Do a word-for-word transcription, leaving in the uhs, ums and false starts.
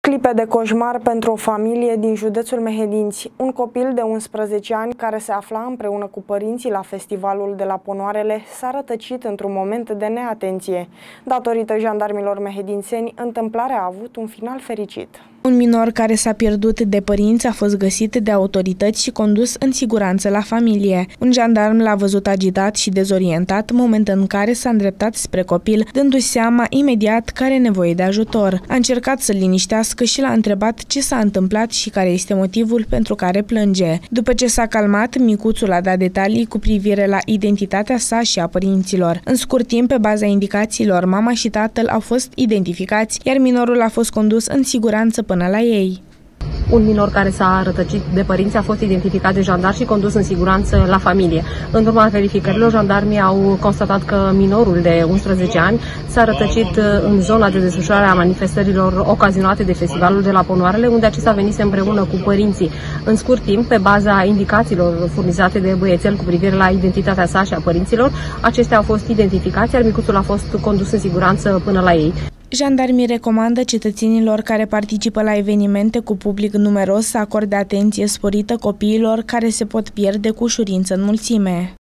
Clipe de coșmar pentru o familie din județul Mehedinți. Un copil de unsprezece ani care se afla împreună cu părinții la festivalul de la Ponoarele s-a rătăcit într-un moment de neatenție. Datorită jandarmilor mehedințeni, întâmplarea a avut un final fericit. Un minor care s-a pierdut de părinți a fost găsit de autorități și condus în siguranță la familie. Un jandarm l-a văzut agitat și dezorientat, moment în care s-a îndreptat spre copil, dându-și seama imediat că are nevoie de ajutor. A încercat să-l liniștească și l-a întrebat ce s-a întâmplat și care este motivul pentru care plânge. După ce s-a calmat, micuțul a dat detalii cu privire la identitatea sa și a părinților. În scurt timp, pe baza indicațiilor, mama și tatăl au fost identificați, iar minorul a fost condus în siguranță până la ei. Un minor care s-a rătăcit de părinți a fost identificat de jandarmi și condus în siguranță la familie. În urma verificărilor, jandarmii au constatat că minorul de unsprezece ani s-a rătăcit în zona de desfășurare a manifestărilor ocazionate de festivalul de la Ponoarele, unde acesta venise împreună cu părinții. În scurt timp, pe baza indicațiilor furnizate de băiețel cu privire la identitatea sa și a părinților, acestea au fost identificați, iar micuțul a fost condus în siguranță până la ei. Jandarmii recomandă cetățenilor care participă la evenimente cu public numeros să acorde atenție sporită copiilor care se pot pierde cu ușurință în mulțime.